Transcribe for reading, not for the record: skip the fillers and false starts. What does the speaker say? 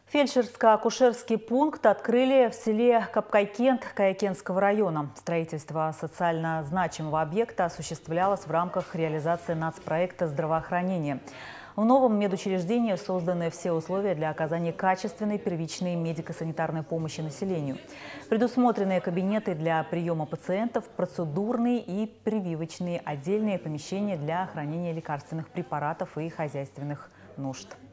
Фельдшерско-акушерский пункт открыли в селе Капкайкент Каякенского района. Строительство социально значимого объекта осуществлялось в рамках реализации нацпроекта здравоохранения. В новом медучреждении созданы все условия для оказания качественной первичной медико-санитарной помощи населению. Предусмотрены кабинеты для приема пациентов, процедурные и прививочные, отдельные помещения для хранения лекарственных препаратов и хозяйственных нужд.